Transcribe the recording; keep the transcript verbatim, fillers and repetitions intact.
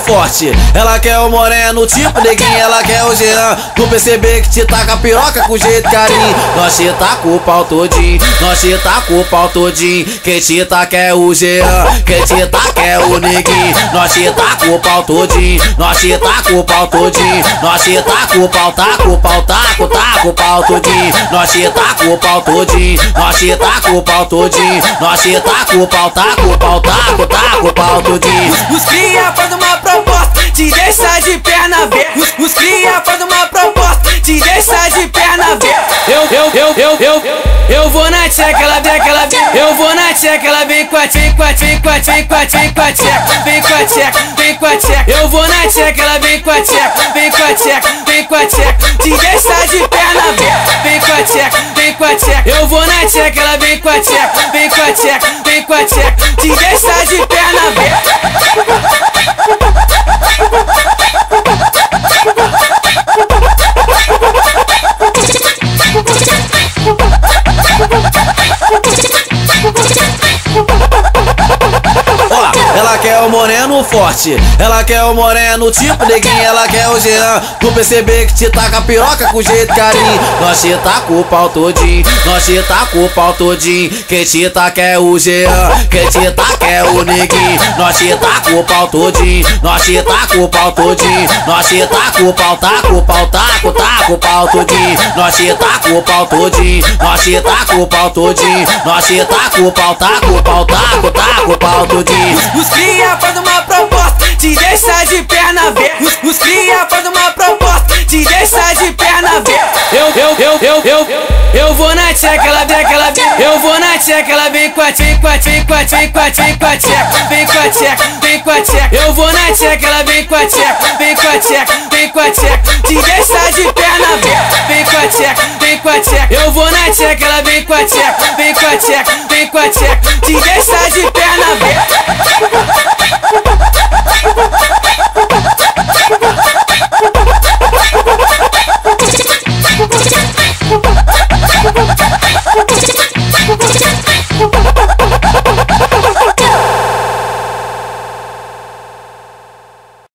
forte. Ela quer o moreno, tipo neguinho, ela quer o Jean. Tu perceber que te taca a piroca com jeito carinho. Nós te taca o pau todinho, nós te taca o pau todinho. Quem te taca é o Jean, quem te taca é o neguinho. Nós te taca o pau todinho, nós te taca o pau todinho. Nós te taca o pau, taca o pau, taca, taca o pau todinho. Nós te taca o pau todinho, nós te taca o pau todinho. Nós te taca o pau, taca o pau, taca, taca o pau todinho. Os cria faz uma proposta, te deixa de perna aberta. Os, os cria faz uma proposta, te deixa de perna aberta. Eu, eu, eu, eu, eu, eu vou na tcheca, ela vem, ela vem. Eu vou na tcheca, ela vem com a tcheca, com a tcheca, com a tcheca, com a tcheca, com a tcheca. Vem com a tcheca, vem com a tcheca. Eu vou na tcheca, ela vem com a tcheca, vem com a tcheca, vem com a tcheca. Te deixa de perna aberta. Vem com a tcheca, vem com a tcheca. Eu vou na tcheca, ela vem com a tcheca, vem com a tcheca, vem com a tcheca. Te deixa de perna aberta. Ela quer o moreno forte, ela quer o moreno tipo neguinho, ela quer o Jean. Tu perceber que te taca a piroca com jeito carinho. Nós te taca o pau todinho, nós te taca o pau todinho. Quem te taca é o Jean, quem te taca é o neguinho. Nós te taca o pau todinho, nós te taca o pau todinho. Nós te taca o pau, taca o pau, taca, taca o pau todinho. Nós te taca o pau todinho, nós te taca o pau todinho. Nós te taca o pau, taca o pau, taca, taca o pau todinho. Os cria faz uma proposta, te deixa de perna aberta. Os, os cria faz uma proposta, te deixa de perna aberta. Eu, eu, eu, eu, eu, eu vou na tcheca, ela vem, ela vem. Eu vou na tcheca, ela vem com a tcheca, com a tcheca, com a tcheca, com a tcheca, com a tcheca. Vem com a tcheca, vem com a tcheca. Eu vou na tcheca, ela vem com a tcheca, vem com a tcheca, vem com a tcheca. Te deixa de perna aberta. Vem com a tcheca, vem com a tcheca. Eu vou na tcheca, ela vem com a tcheca, vem com a tcheca, vem com a tcheca. Te deixa de perna aberta.